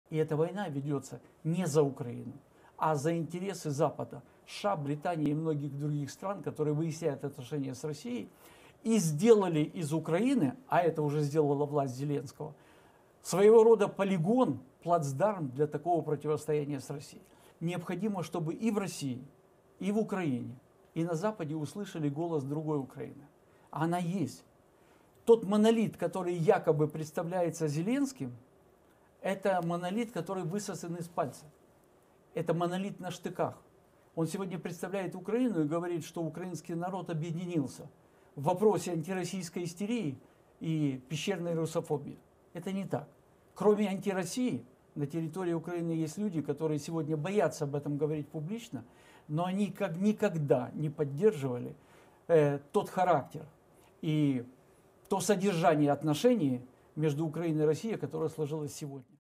И эта война ведется не за Украину, а за интересы Запада, США, Британии и многих других стран, которые выясняют отношения с Россией, и сделали из Украины, а это уже сделала власть Зеленского, своего рода полигон, плацдарм для такого противостояния с Россией. Необходимо, чтобы и в России, и в Украине, и на Западе услышали голос другой Украины. Она есть. Тот монолит, который якобы представляется Зеленским, это монолит, который высосан из пальца. Это монолит на штыках. Он сегодня представляет Украину и говорит, что украинский народ объединился в вопросе антироссийской истерии и пещерной русофобии. Это не так. Кроме антироссии, на территории Украины есть люди, которые сегодня боятся об этом говорить публично, но они как никогда не поддерживали тот характер и то содержание отношений между Украиной и Россией, которое сложилось сегодня.